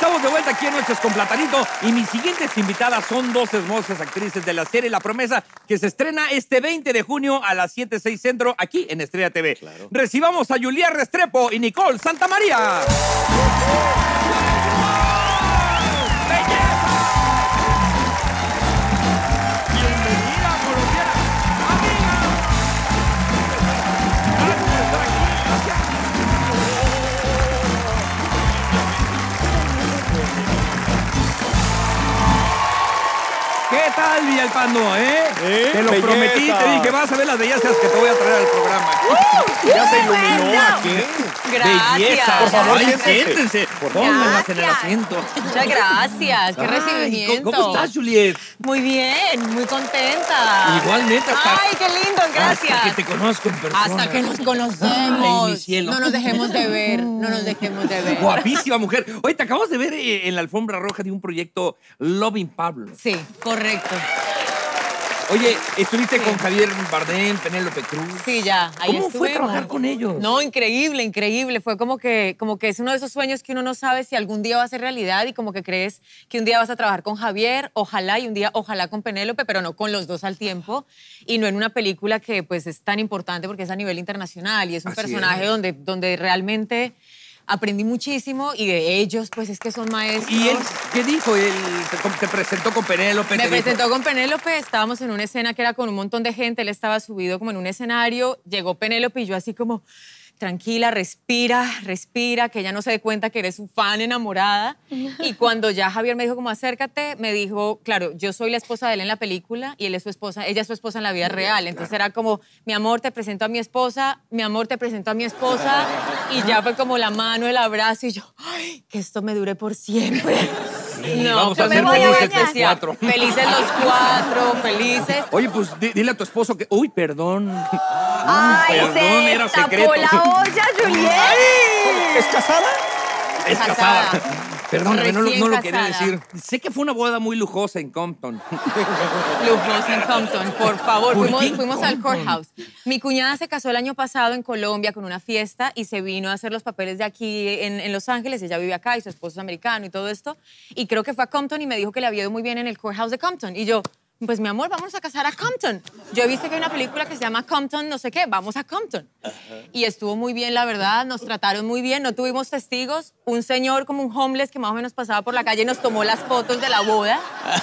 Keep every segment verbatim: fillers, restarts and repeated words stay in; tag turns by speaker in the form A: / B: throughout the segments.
A: estamos de vuelta aquí en Noches con Platanito y mis siguientes invitadas son dos hermosas actrices de la serie La Promesa que se estrena este veinte de junio a las siete seis centro aquí en Estrella T V. Claro. Recibamos a Juliet Restrepo y Nicole Santamaría. ¿Qué tal, Villalpando, eh?
B: ¿Eh?
A: Te lo
B: Belleza.
A: prometí, te dije, vas a ver las bellezas que te voy a traer al programa.
B: Uh, ya se iluminó aquí.
C: Gracias.
A: Belleza.
B: Por favor,
A: Ay,
B: siéntense.
A: siéntense. Pónganlas en el
C: Gracias.
A: asiento.
C: Muchas gracias. Qué
A: Ay,
C: recibimiento.
A: ¿Cómo, ¿Cómo estás, Juliet?
C: Muy bien, muy contenta.
A: Igualmente. Hasta,
C: Ay, qué lindo, gracias.
A: Hasta que te conozco en persona.
C: Hasta que nos conocemos.
A: Ay, mi cielo.
C: No nos dejemos de ver, no nos dejemos de ver.
A: Guapísima mujer. Oye, te acabas de ver eh, en la alfombra roja de un proyecto Loving Pablo.
C: Sí, correcto.
A: Oye, estuviste
C: Sí.
A: con Javier Bardem, Penélope Cruz.
C: Sí, ya, ahí
A: ¿Cómo fue
C: estuvimos.
A: trabajar con ellos?
C: No, increíble, increíble. Fue como que, como que es uno de esos sueños que uno no sabe si algún día va a ser realidad y como que crees que un día vas a trabajar con Javier, ojalá, y un día ojalá con Penélope, pero no con los dos al tiempo y no en una película que pues es tan importante porque es a nivel internacional y es un
A: Así
C: personaje
A: es.
C: donde, donde realmente aprendí muchísimo y de ellos pues es que son maestros.
A: ¿Y él qué dijo? Él te, te presentó con Penélope.
C: Me
A: te dijo-
C: presentó con Penélope, estábamos en una escena que era con un montón de gente, él estaba subido como en un escenario, llegó Penélope y yo así como, tranquila, respira, respira, que ella no se dé cuenta que eres su fan enamorada. Y cuando ya Javier me dijo como acércate, me dijo, claro, yo soy la esposa de él en la película y él es su esposa, ella es su esposa en la vida real. Entonces era como, mi amor, te presento a mi esposa, mi amor, te presento a mi esposa. Y ya fue como la mano, el abrazo y yo, ay, que esto me dure por siempre. No,
A: vamos a
C: fue
A: ser
C: muy
A: felices los
C: especial.
A: cuatro.
C: Felices los cuatro, felices.
A: Oye, pues di- dile a tu esposo que... Uy, perdón.
D: Ay,
A: Perdón,
D: se
A: era
D: tapó
A: secreto.
D: la olla, Juliet.
B: ¿Es casada?
A: Es
C: Casada.
A: casada. Perdóname, no, lo-
C: Recién
A: no lo quería
C: casada.
A: decir. Sé que fue una boda muy lujosa en Compton.
C: Lujosa en Compton, por favor.
A: ¿Por
C: Fuimos,
A: qué en
C: fuimos al
A: Compton?
C: courthouse. Mi cuñada se casó el año pasado en Colombia con una fiesta y se vino a hacer los papeles de aquí en, en Los Ángeles. Ella vive acá y su esposo es americano y todo esto. Y creo que fue a Compton y me dijo que le había ido muy bien en el courthouse de Compton. Y yo, pues mi amor, vamos a casar a Compton. Yo he visto que hay una película que se llama Compton, no sé qué, vamos a Compton. Y estuvo muy bien, la verdad, nos trataron muy bien, no tuvimos testigos. Un señor como un homeless que más o menos pasaba por la calle nos tomó las fotos de la boda.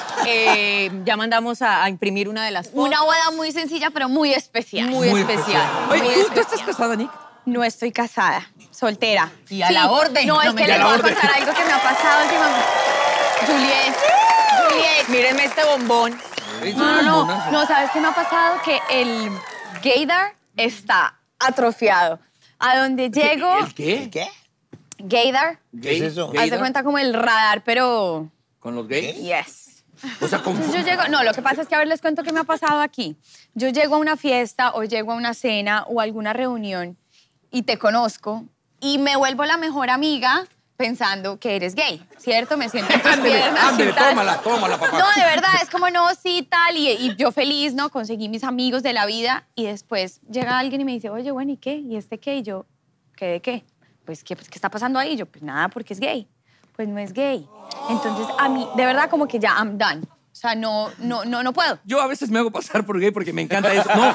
C: Eh, ya mandamos a, a imprimir una de las fotos.
D: Una boda muy sencilla, pero muy especial.
C: muy,
A: Muy
C: especial.
A: Oye,
C: muy
A: ¿tú, ¿tú
C: especial.
A: estás casada, Nick?
D: No estoy casada, soltera.
C: Y a la orden.
D: No,
C: No,
D: es
C: me-
D: que
A: y a
D: les
A: la
D: voy a
A: orden.
D: contar algo que me ha pasado últimamente. Juliet, Juliet.
C: Mírenme este bombón.
D: No, no, no. No, ¿sabes qué me ha pasado? Que el gaydar está atrofiado. A donde llego,
A: ¿El qué?
B: ¿Qué?
D: gaydar,
B: ¿Qué es eso?
D: haz de
A: ¿Gaydar?
D: cuenta como el radar, pero
A: ¿Con los gays?
D: yes.
A: O sea, con...
D: Entonces yo llego, no, lo que pasa es que a ver, les cuento qué me ha pasado aquí. Yo llego a una fiesta o llego a una cena o alguna reunión y te conozco y me vuelvo la mejor amiga pensando que eres gay, ¿cierto? Me siento en tus
A: Ándele,
D: piernas y
A: ándele,
D: tal.
A: tómala, tómala, papá.
D: No, de verdad, es como no, sí, tal, y, y yo feliz, ¿no? Conseguí mis amigos de la vida y después llega alguien y me dice, oye, bueno, ¿y qué? ¿Y este qué? Y yo, ¿qué de qué? Pues, ¿qué, pues, ¿qué está pasando ahí? Y yo, pues nada, porque es gay. Pues no es gay. Entonces, a mí, de verdad, como que ya, I'm done. O sea, no, no, no, no puedo.
A: Yo a veces me hago pasar por gay porque me encanta eso. No,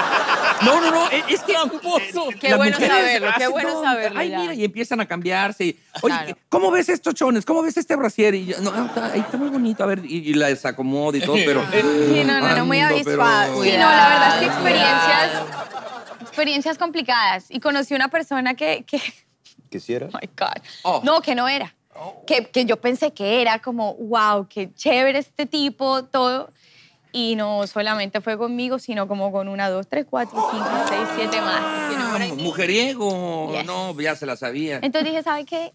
A: no, no, no, es que...
C: Qué
A: las
C: bueno
A: mujeres
C: saberlo, qué
A: hacen,
C: bueno
A: no,
C: saberlo
A: Ay,
C: ya.
A: mira, y empiezan a cambiarse. y, Oye,
C: Claro.
A: ¿cómo ves estos chones? ¿Cómo ves este brasier? Y yo, no, no, está, ahí está muy bonito, a ver, y, y la desacomodo y todo, pero...
D: Sí, no, no, no, muy
A: Ando,
D: avispado.
A: pero-
D: Sí, no, la verdad es que
C: Cuidado.
D: experiencias, experiencias complicadas. Y conocí una persona que, que
B: ¿Quisiera?
D: oh my God.
A: Oh.
D: No, que no era. Que, que yo pensé que era como, wow, qué chévere este tipo, todo. Y no solamente fue conmigo, sino como con una, dos, tres, cuatro, cinco, seis, siete más.
A: Ah, mujeriego.
D: Yes.
A: No, ya se la sabía.
D: Entonces dije, ¿sabe qué?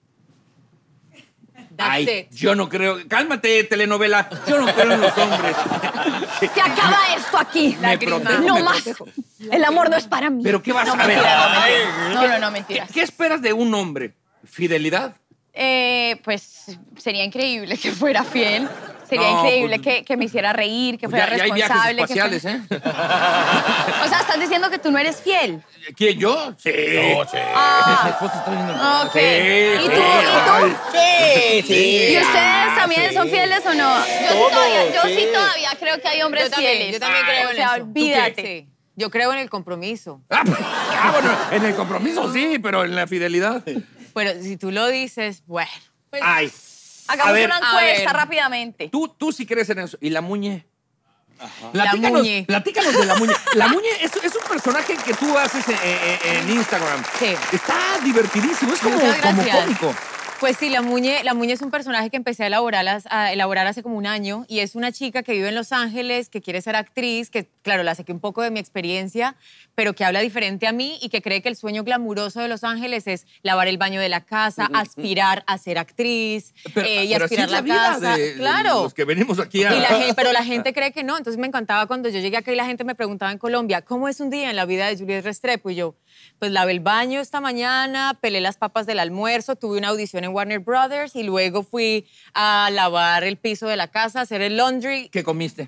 C: That's
A: Ay,
C: it.
A: yo no creo... Cálmate, telenovela. Yo no creo en los hombres.
D: Se acaba esto aquí.
A: Me protejo,
D: No
A: me
D: más.
A: protejo.
D: El amor no es para mí.
A: ¿Pero qué vas
D: no,
A: a ver?
D: mentira, no, mentira. No, no, no,
A: ¿Qué,
D: mentiras.
A: qué esperas de un hombre? ¿Fidelidad?
D: Eh, pues sería increíble que fuera fiel. Sería
A: No,
D: increíble
A: pues-
D: que, que me hiciera reír, que
A: Pues
D: fuera
A: ya, ya hay viajes
D: responsable. que
A: espaciales,
D: fuera-
A: ¿eh?
D: O sea, estás diciendo que tú no eres fiel.
A: ¿Quién, yo? Sí.
B: No, sí.
D: Ah.
A: Mi esposa está viendo el
D: Ok.
A: Sí,
D: ¿Y tú?
A: sí.
D: ¿Y tú?
B: Sí, sí.
D: ¿Y ustedes también
B: sí.
D: son fieles o no? Yo, sí
B: Todos,
D: todavía, yo sí.
B: sí.
D: todavía creo que hay hombres
C: Yo también,
D: fieles.
C: yo también creo
D: O
C: en
D: sea,
C: eso.
D: olvídate.
C: Sí. Yo creo en el compromiso.
A: Ah, ah, bueno, en el compromiso sí, pero en la fidelidad.
C: Pero si tú lo dices, bueno. Pues,
A: Ay.
D: Hagamos
A: A ver,
D: una
C: a
D: encuesta
C: ver.
D: rápidamente.
A: Tú, tú sí crees en eso. ¿Y la Muñe?
C: La
A: Platícanos,
C: Muñe.
A: platícanos de la Muñe. La Muñe es, es un personaje que tú haces en, en- en Instagram.
C: Sí.
A: Está divertidísimo, es como,
C: Muchas
A: como
C: gracias.
A: cómico.
C: Pues sí, la Muñe, la Muñe es un personaje que empecé a elaborar, as- a elaborar hace como un año y es una chica que vive en Los Ángeles, que quiere ser actriz, que claro, la saqué un poco de mi experiencia, pero que habla diferente a mí y que cree que el sueño glamuroso de Los Ángeles es lavar el baño de la casa, aspirar a ser actriz
A: Pero,
C: eh, y
A: pero así
C: aspirar
A: es la
C: la,
A: vida
C: casa.
A: de, de
C: claro.
A: los que venimos aquí a...
C: Y la gen- pero la gente cree que no. Entonces me encantaba cuando yo llegué acá y la gente me preguntaba en Colombia, ¿cómo es un día en la vida de Juliette Restrepo? Y yo, pues lavé el baño esta mañana, pelé las papas del almuerzo, tuve una audición en Warner Brothers y luego fui a lavar el piso de la casa, hacer el laundry.
A: ¿Qué comiste?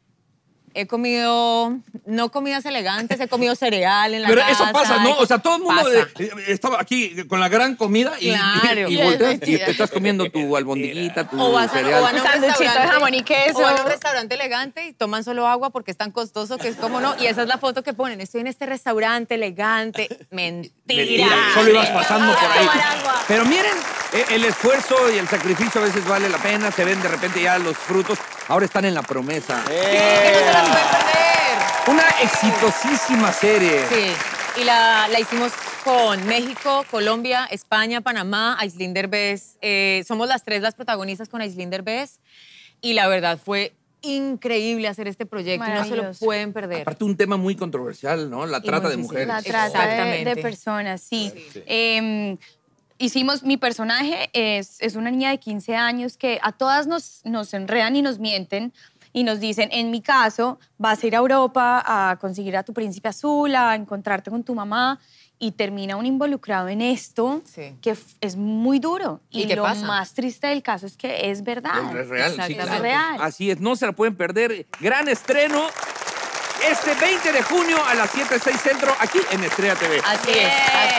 C: He comido, no comidas elegantes, he comido cereal en la
A: Pero
C: casa.
A: eso pasa, ¿no? O sea, todo el mundo
C: Pasa.
A: eh, estaba aquí con la gran comida y,
C: Claro.
A: y, y volteas y te estás comiendo tu albondiguita, tu
C: O vas a,
A: cereal.
C: o van a un
D: Sanduchito de
C: restaurante-
D: jamón y queso.
C: O van a un restaurante elegante y toman solo agua porque es tan costoso que es como no. Y esa es la foto que ponen. Estoy en este restaurante elegante. Mentira.
A: Mentira, solo ibas pasando por ahí.
D: Tomar agua.
A: Pero miren, eh, el esfuerzo y el sacrificio a veces vale la pena, se ven de repente ya los frutos. Ahora están en La Promesa.
C: Que no se las pueden perder.
A: Una exitosísima serie.
C: Sí. Y la, la hicimos con México, Colombia, España, Panamá, Aislinn Derbez. Eh, somos las tres las protagonistas con Aislinn Derbez. Y la verdad fue increíble hacer este proyecto y no se lo
D: Maravilloso.
C: pueden perder.
A: Aparte un tema muy controversial, ¿no? La
C: Y
A: trata
C: muy
A: de
C: difícil.
A: mujeres.
D: La trata de,
C: Exactamente.
D: de personas, sí. Eh, hicimos, mi personaje es, es una niña de quince años que a todas nos, nos enredan y nos mienten y nos dicen, en mi caso, vas a ir a Europa a conseguir a tu príncipe azul, a encontrarte con tu mamá y termina un involucrado en esto
C: Sí.
D: que f- es muy duro.
C: ¿Y
D: Y,
C: qué
D: lo
C: pasa?
D: más triste del caso es que es verdad.
A: Es real, sí,
C: Exactamente.
A: claro.
D: Es real.
A: Así es, no se la pueden perder. Gran estreno este veinte de junio a las siete, seis Centro, aquí en Estrella T V.
C: Así es. así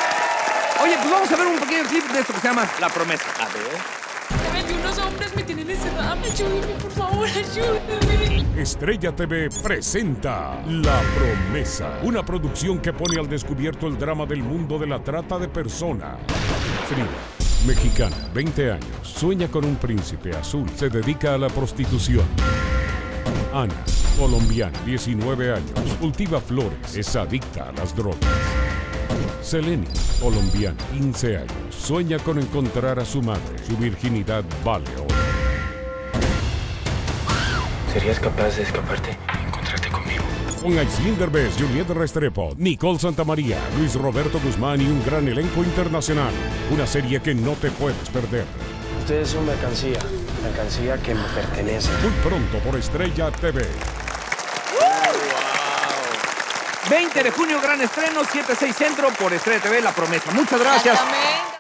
C: es.
A: Oye, pues vamos a ver un pequeño clip de esto que se llama La Promesa. A ver.
E: Y unos hombres me tienen encerrada. Ayúdeme, por favor, ayúdeme.
F: Estrella T V presenta La Promesa, una producción que pone al descubierto el drama del mundo de la trata de personas. Frida, mexicana, veinte años, sueña con un príncipe azul, se dedica a la prostitución. Ana, colombiana, diecinueve años, cultiva flores, es adicta a las drogas. Seleni, colombiana, quince años, sueña con encontrar a su madre. Su virginidad vale oro.
G: ¿Serías capaz de escaparte y encontrarte conmigo?
F: Con Aislinn Derbez, Juliette Restrepo, Nicole Santamaría, Luis Roberto Guzmán y un gran elenco internacional. Una serie que no te puedes perder.
G: Ustedes son mercancía, mercancía que me pertenece.
F: Muy pronto por Estrella T V.
A: veinte de junio, gran estreno, siete, seis Centro por Estrella T V, La Promesa. Muchas gracias.
C: Exactamente.